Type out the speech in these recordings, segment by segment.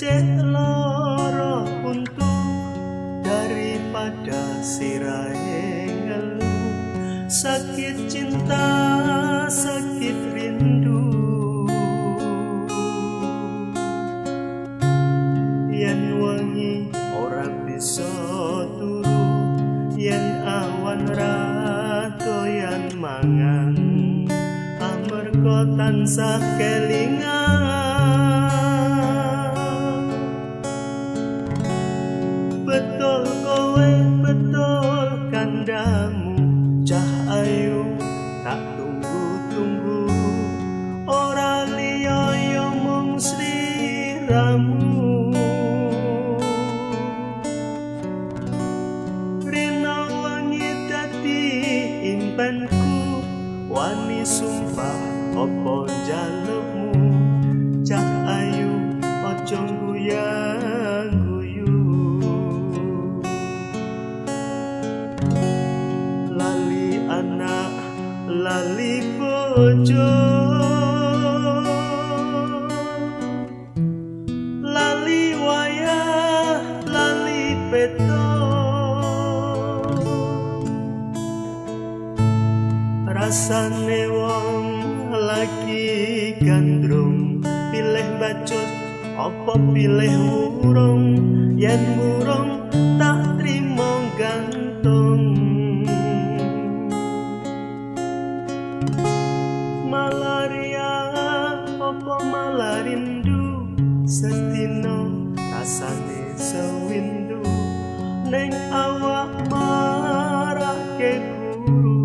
becek loro untuk daripada sirahe ngeluh. Sakit cinta, sakit rindu, yen wengi ora bisa turu, yen awan ra doyan mangan, amarga tansah kelingan. Betul kowe, betul kandamu, cah ayu tak tunggu-tunggu, ora liya ya mung sliramu. Rina wangi dadi impenku, wani sumpah opo jalukmu, cah ayu ojo guyang-guyu. Lali anak, lali bojo, lali wayah, lali peto. Rasane wong lagi gandrung, pilih bacot apa pilih wurung, yen wurung tak trimo gantung. Malaria apa malah rindu, sedino rasane sewindu, neng awak marake guru.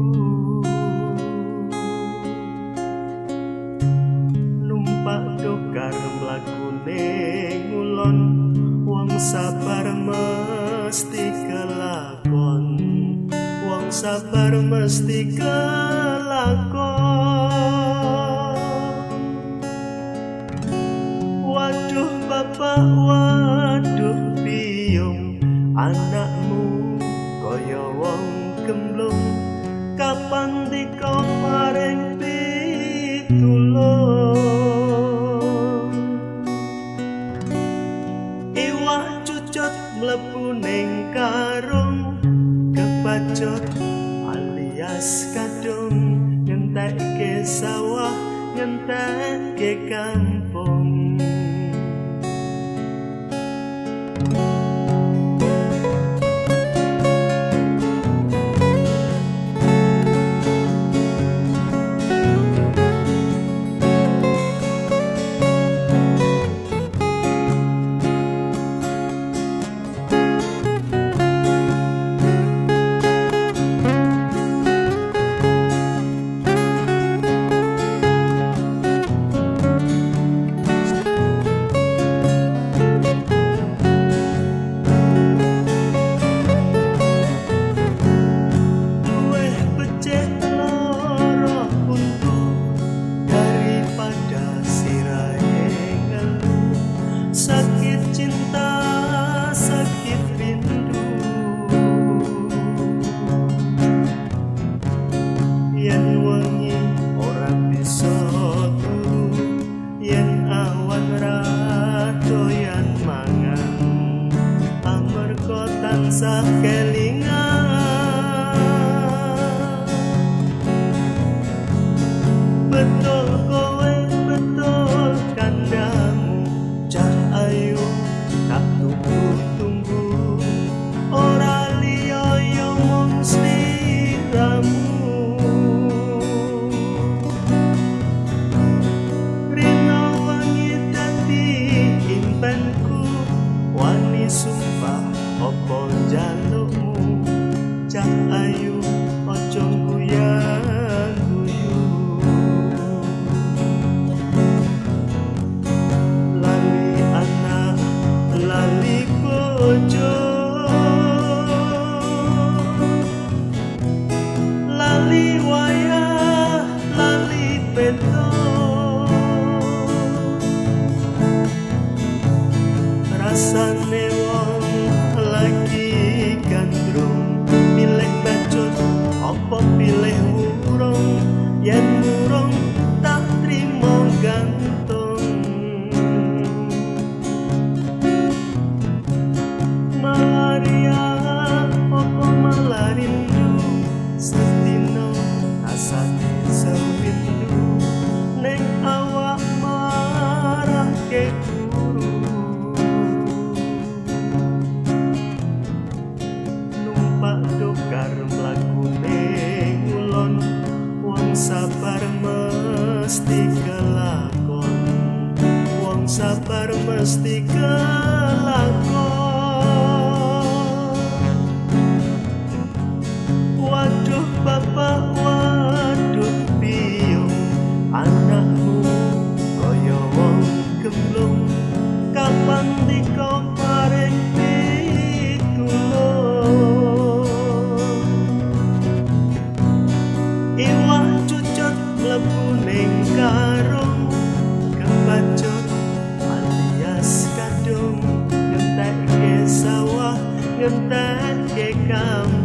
Dokar mlakune ngulon, wong sabar mesti kelakon, wong sabar mesti kelakon. Waduh bapak, waduh biyung, anakmu kaya wong gemblung, kapan dikau paring pitulung. Mlebu ning karung, kebacot alias kadung, ngentekke sawah, ngentekke kampung. Sakit cinta, sakit rindu, yen wengi ora bisa turu, yen awan ra doyan mangan, amarga tansah kelingan. Betul kowe, betul kandamu, cah ayu tak tunggu-tunggu, ora liya ya mung sliramu. Rina wangi dadi impenku, wani sumpah opo jalukmu, cah ayu ojo guyang-guyu. sabar mesti kelakon, wong sabar mesti kelakon. Waduh bapak, waduh piyong, anakmu kaya wong gemblung, kapan dikau paring pitulung. Iwak cucut mlebu ning karung, kebacut alias kadung, ngentekke sawah, ngentekke kampung.